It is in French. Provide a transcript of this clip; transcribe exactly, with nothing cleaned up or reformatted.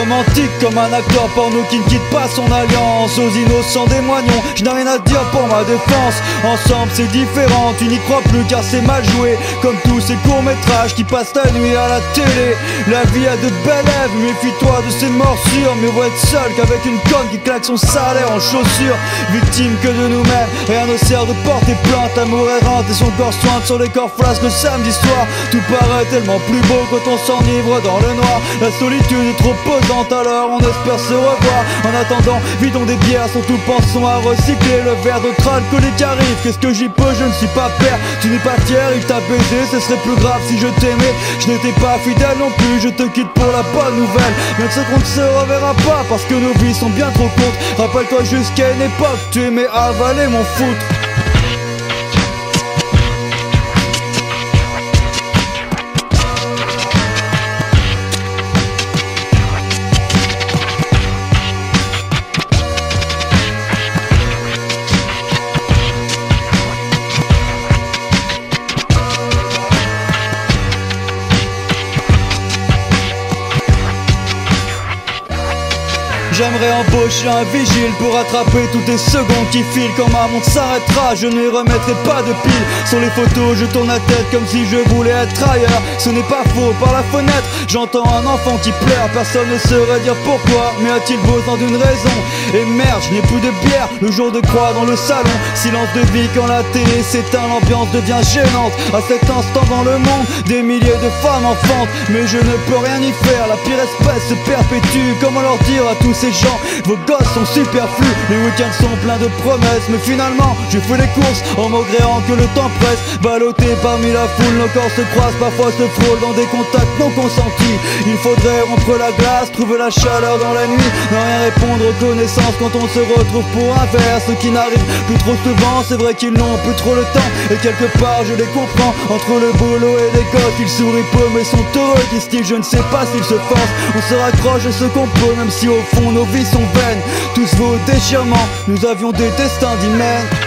romantique comme un acteur porno qui ne quitte pas son alliance. Aux innocents des moignons, je n'ai rien à dire pour ma défense. Ensemble c'est différent, tu n'y crois plus car c'est mal joué. Comme tous ces courts-métrages qui passent la nuit à la télé. La vie a de belles lèvres, méfie-toi de ces morsures. Mieux vaut être seul qu'avec une conne qui claque son salaire en chaussures. Victime que de nous-mêmes, rien ne sert de porter plainte. Amour errante et son corps sointe sur les corps flasques le samedi soir. Tout paraît tellement plus beau quand on s'enivre dans le noir. La solitude est trop pesante alors on espère se revoir. En attendant, vidons des bières, surtout pensons à recycler. Le verre d'autre alcoolique arrive, qu'est-ce que j'y peux, je ne suis pas père. Tu n'es pas fier, il t'a baisé, ce serait plus grave si je t'aimais. Je n'étais pas fidèle non plus, je te quitte pour la bonne nouvelle. Bien sûr qu'on ne se reverra pas parce que nos vies sont bien trop courtes. Rappelle-toi jusqu'à une époque, tu aimais avaler mon foutre. J'aimerais embaucher un vigile pour attraper toutes les secondes qui filent. Quand ma montre s'arrêtera, je ne remettrai pas de pile. Sur les photos, je tourne la tête comme si je voulais être ailleurs. Ce n'est pas faux, par la fenêtre, j'entends un enfant qui pleure. Personne ne saurait dire pourquoi, mais a-t-il besoin d'une raison? Et merde, je n'ai plus de bière, le jour de croix dans le salon. Silence de vie quand la télé s'éteint, l'ambiance devient gênante. À cet instant dans le monde, des milliers de femmes enfantent. Mais je ne peux rien y faire, la pire espèce se perpétue. Comment leur dire à tous ces gens, vos gosses sont superflus, les week-ends sont pleins de promesses. Mais finalement, je fais les courses en maugréant que le temps presse. Ballotté parmi la foule, nos corps se croisent, parfois se frôlent dans des contacts non consentis. Il faudrait rompre la glace, trouver la chaleur dans la nuit. Ne rien répondre aux connaissances quand on se retrouve pour un verre. Ceux qui n'arrivent plus trop souvent, c'est vrai qu'ils n'ont plus trop le temps. Et quelque part je les comprends, entre le boulot et les gosses, ils sourient peu mais sont heureux. Qui se disent je ne sais pas s'ils se forcent. On se raccroche à ce qu'on peut, même si au fond nos vies sont vaines. Tous vos déchirements, nous avions des destins d'hymen.